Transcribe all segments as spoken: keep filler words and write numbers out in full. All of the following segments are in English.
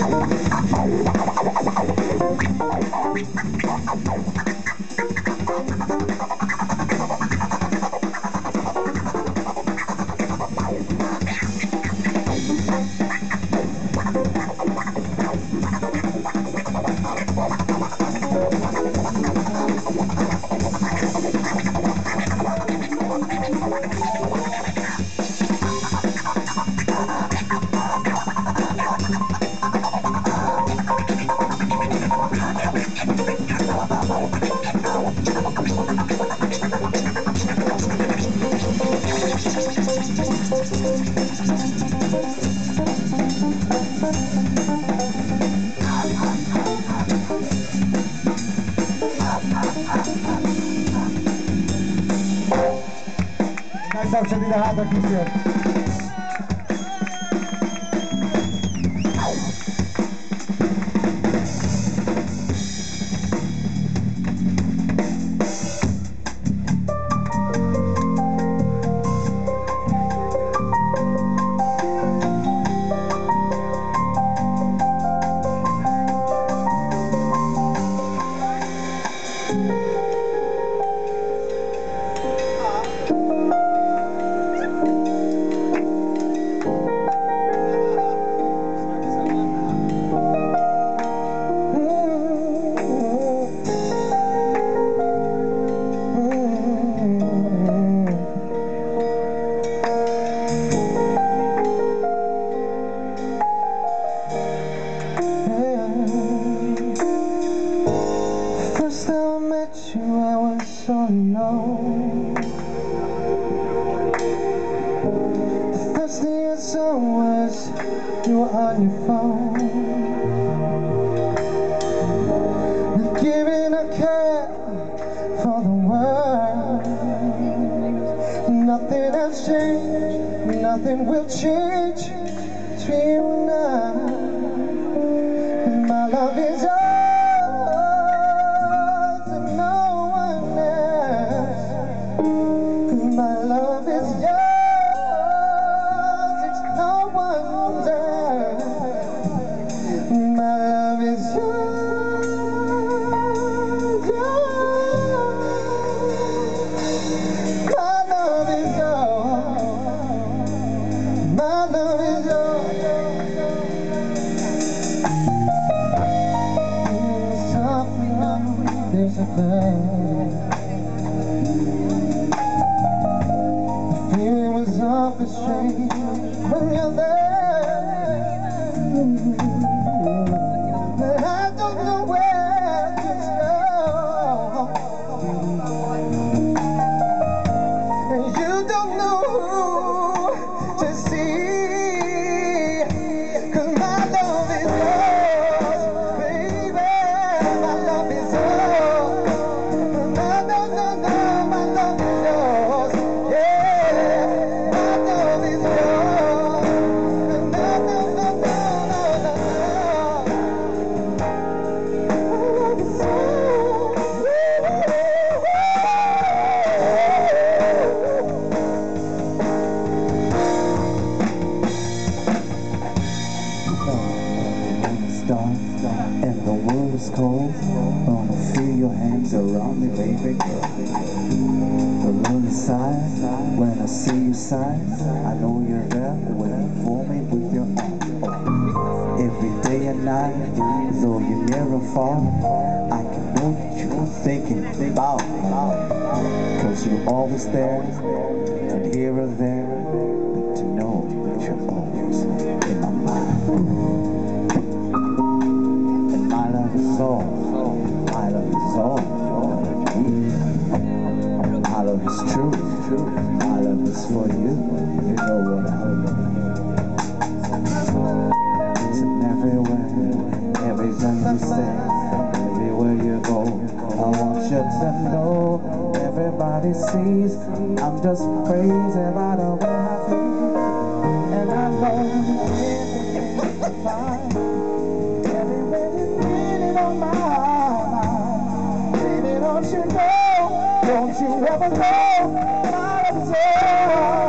Megtapsad ide hátra kísért!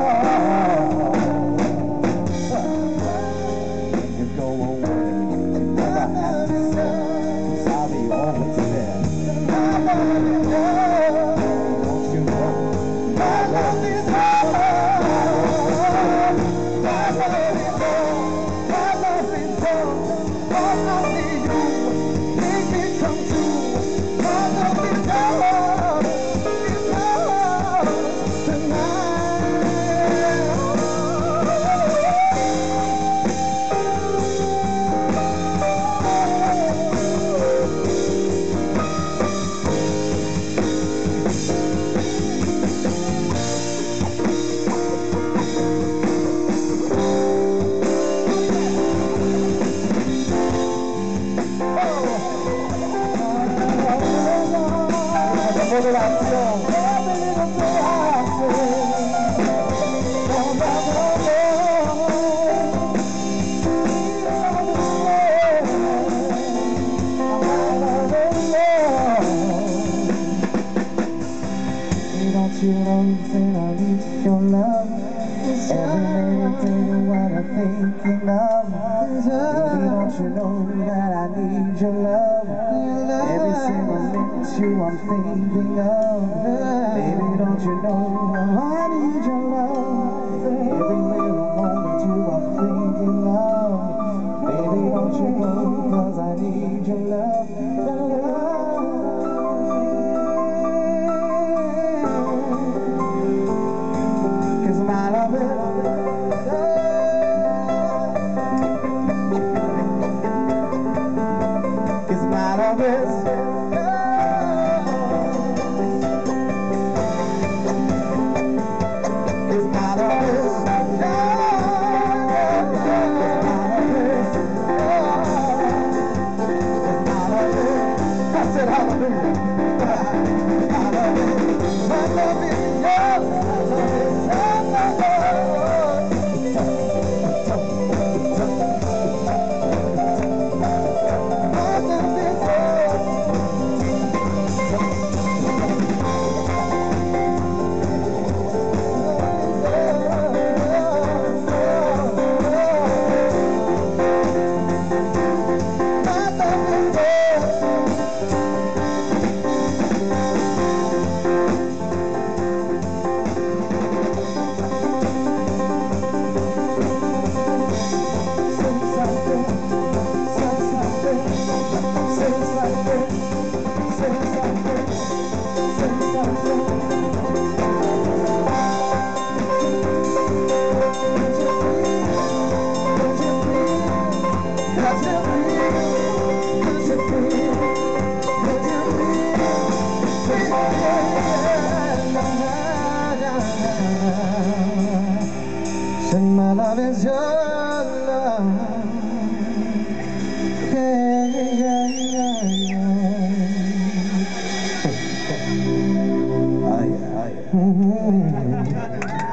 You go away. You know that I need your love. Every minute, day, what I'm thinking of. Baby, don't you know that I need your love? Every single minute, you I'm thinking of. Baby, don't you know I need your love? Every little moment, you I'm thinking of. Baby, don't you know? 'Cause I need your love. My love is, cause my love is, cause my love is, I said hallelujah. My love is, my love is yours. My love is your love. Yeah, yeah, yeah, yeah. Oh, yeah, oh, yeah.